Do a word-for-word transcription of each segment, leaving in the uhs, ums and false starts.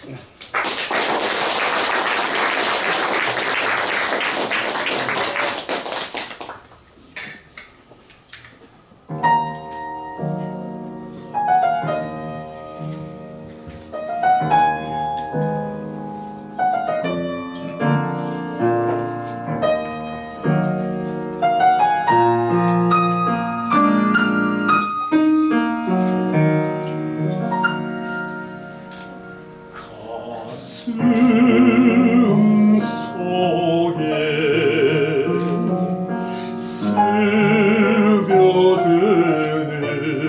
가슴 속에 스며드는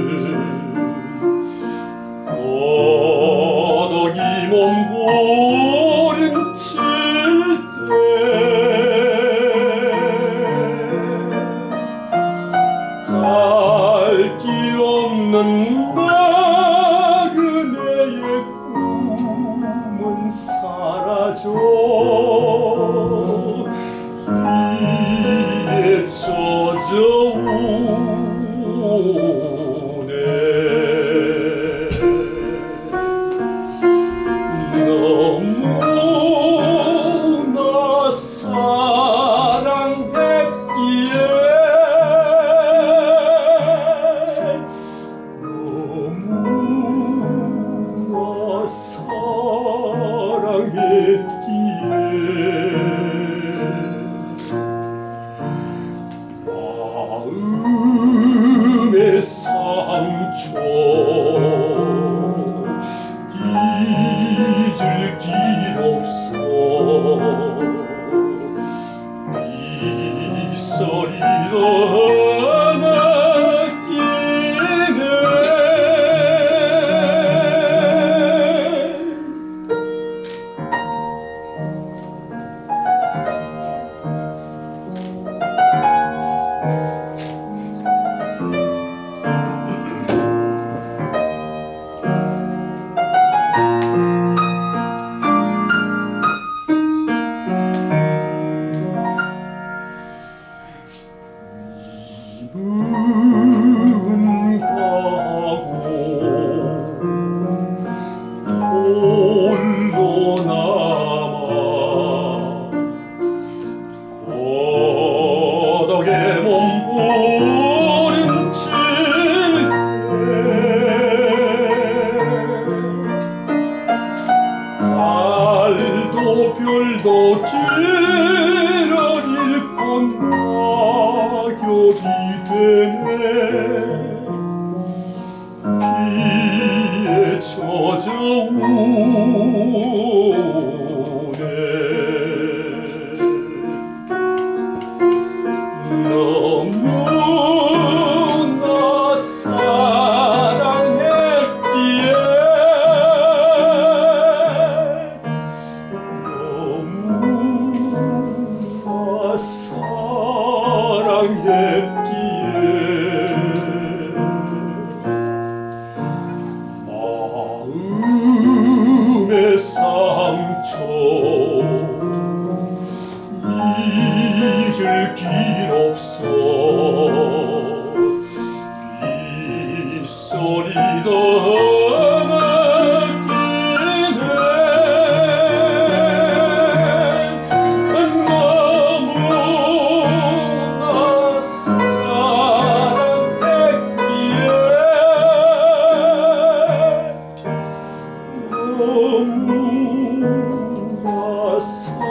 고독이 몸부림칠 때 갈 길 없는 나그네의 사라져 비에 젖어오네. 너무나 사랑했기에 너무나 사랑했기에 마음의 상처 잊을 길 없어 빗소리로 입은 가고 홀로 남아 고독의 몸부림칠 때 달도 별도 길을 잃고 낙엽이 되네. 비에 젖어오네. 너무나 사랑했기에 너무나 사랑했기에 마음의 상처 잊을 길 없어 빗소리도 느끼네. 너무나 사랑했기에 너무나 사랑했기에